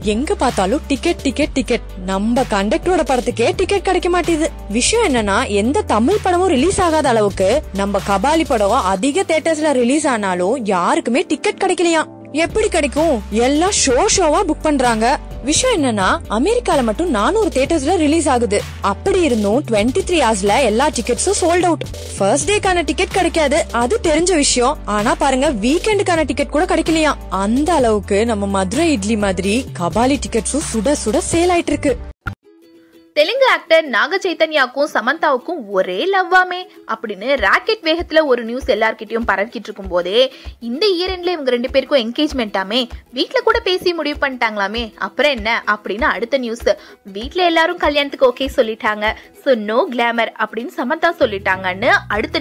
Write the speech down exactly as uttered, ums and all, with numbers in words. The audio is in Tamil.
எங்க பார்த்தாலும் டிக்கெட் டிக்கெட் டிக்கெட். நம்ம கண்டக்டரோட படத்துக்கே டிக்கெட் கிடைக்க மாட்டேது. விஷயம் என்னன்னா, எந்த தமிழ் படமும் ரிலீஸ் ஆகாத அளவுக்கு நம்ம கபாலி படம் அதிக தியேட்டர்ஸ்ல ரிலீஸ் ஆனாலும் யாருக்குமே டிக்கெட் கிடைக்கலையா. எப்படி கிடைக்கும்? எல்லாம் ஷோ ஷோவா புக் பண்றாங்க. விஷயம் என்னன்னா, அமெரிக்கால மட்டும் நானூறு தியேட்டர்ஸ்ல ரிலீஸ் ஆகுது. அப்படி இருந்தும் டுவெண்ட்டி த்ரீ ஹவர்ஸ்ல எல்லா டிக்கெட்ஸும் சோல்ட் அவுட். ஃபர்ஸ்ட் டேக்கான டிக்கெட் கிடைக்காது, அது தெரிஞ்ச விஷயம். ஆனா பாருங்க, வீக்கெண்டுக்கான டிக்கெட் கூட கிடைக்கலையா. அந்த அளவுக்கு நம்ம மதுரை இட்லி மாதிரி கபாலி டிக்கெட்ஸும் சுட சுட சேல் ஆயிட்டு இருக்கு. தெலுங்கு ஆக்டர் நாக சைத்தன்யாவுக்கும் சமந்தாவுக்கும் ஒரே லவ்வாமே அப்படின்னு ராக்கெட் வேகத்துல ஒரு நியூஸ் எல்லார்கிட்டயும் பரவிக்கிட்டு இருக்கும் போதே, இந்த ஈரெண்ட்ல இவங்க ரெண்டு பேருக்கும் என்கேஜ்மெண்டாமே, வீட்டுல கூட பேசி முடிவு பண்ணிட்டாங்களாமே. அப்புறம் என்ன அப்படின்னு அடுத்த நியூஸ், வீட்டுல எல்லாரும் கல்யாணத்துக்கு ஓகே சொல்லிட்டாங்க, சோ நோ கிளாமர் அப்படின்னு சமந்தா சொல்லிட்டாங்கன்னு அடுத்த